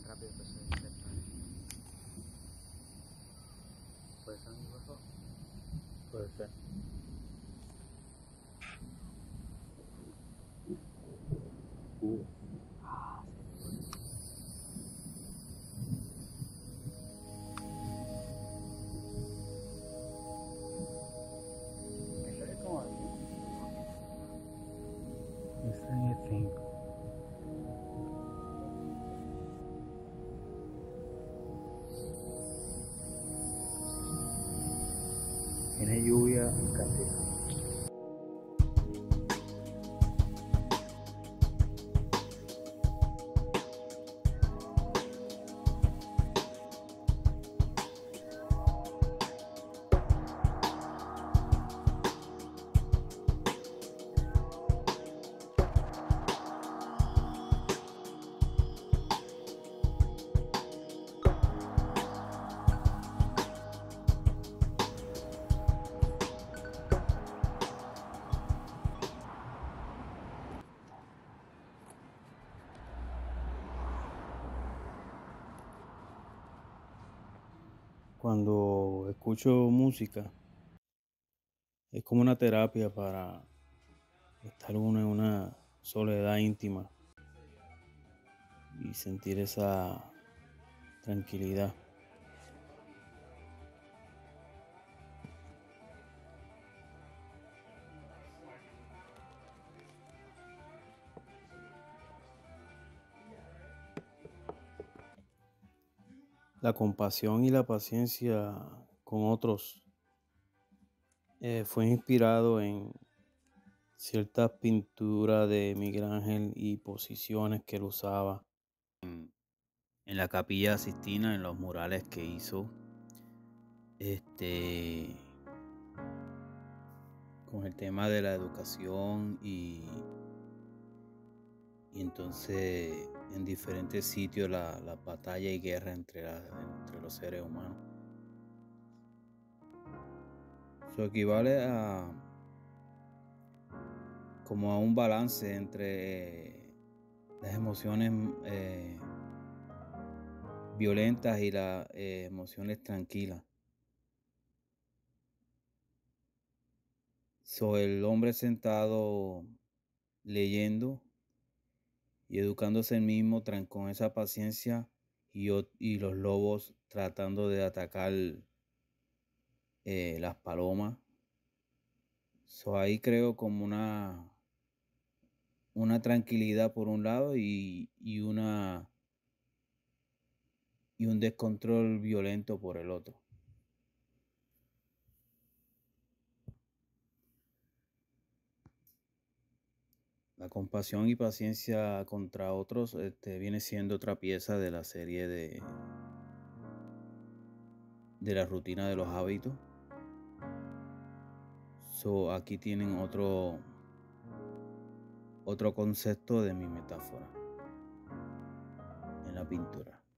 rápido que se dispare. ¿Puede ser un UFO? Puede ser. Eso es como así. Stranger Things. Tiene lluvia casi. Cuando escucho música, es como una terapia para estar uno en una soledad íntima y sentir esa tranquilidad. La compasión y la paciencia con otros fue inspirado en ciertas pinturas de Miguel Ángel y posiciones que él usaba en la Capilla Sixtina, en los murales que hizo, con el tema de la educación y entonces en diferentes sitios la batalla y guerra entre los seres humanos. Eso equivale a como a un balance entre las emociones violentas y las emociones tranquilas. El hombre sentado leyendo y educándose él mismo con esa paciencia y los lobos tratando de atacar las palomas. Ahí creo como una tranquilidad por un lado y un descontrol violento por el otro. La compasión y paciencia contra otros viene siendo otra pieza de la serie de la rutina de los hábitos. Aquí tienen otro concepto de mi metáfora en la pintura.